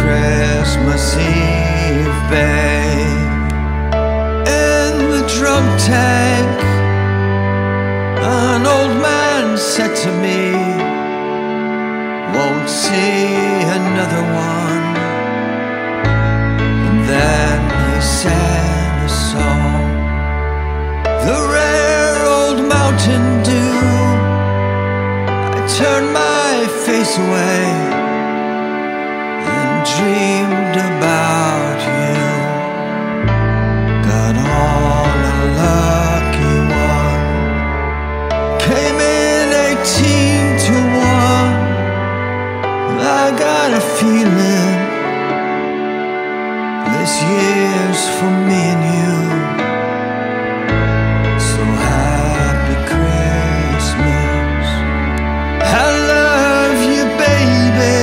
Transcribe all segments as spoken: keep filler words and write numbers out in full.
Christmas Eve, babe. In the drunk tank, an old man said to me, won't see another one. And then he sang a song, the rare old Mountain Dew. I turned my face away and dreamed about you. Got all a lucky one, came in eighteen to one. I got a feeling this year's for me and you. So happy Christmas, I love you, baby.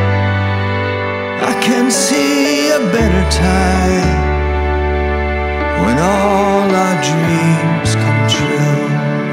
I can see a better time when all our dreams come true.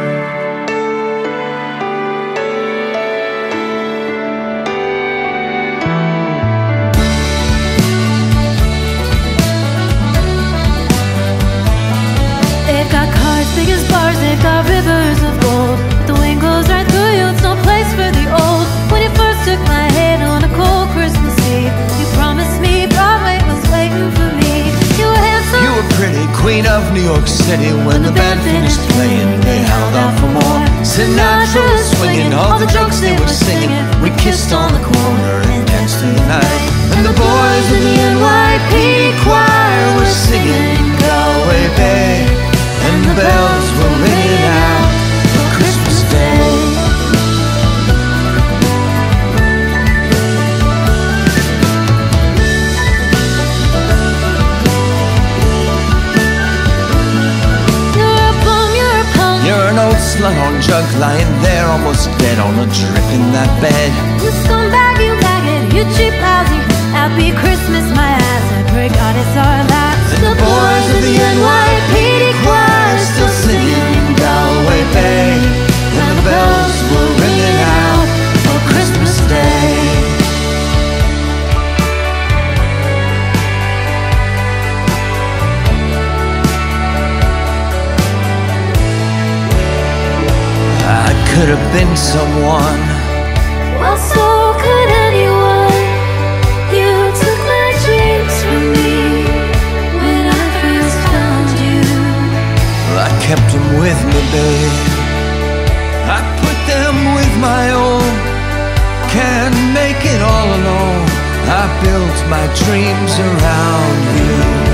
They've got cars big as bars, they've got rivers of gold. But the wind goes right through you, it's no place for the old. When you first took my hand on a cold Christmas Eve, you promised me Broadway was waiting for me. You were handsome, You were pretty, queen of New York City. When the band finished playing, they held out for more. Sinatra was swinging, all the drunks they were singing. We kissed on the corner and danced through the night. And the boys in the N Y P D choir were singing Galway Bay. And the bells were ringing out for Christmas Day. you're a bum, you're a punk. You're an old slut on junk, lying there almost dead on a drip in that bed. You scumbag, you maggot, you cheap lousy. Happy Christmas, my ass, I pray God it's our last. And the boys of the N Y P D choir still singing Galway Bay. And the bells were ringing out for Christmas Day. I could have been someone, Well, so could anyone. You took my dreams from me when I first found you. I kept them with me, babe. I put them with my own. Can't make it all alone. I built my dreams around you.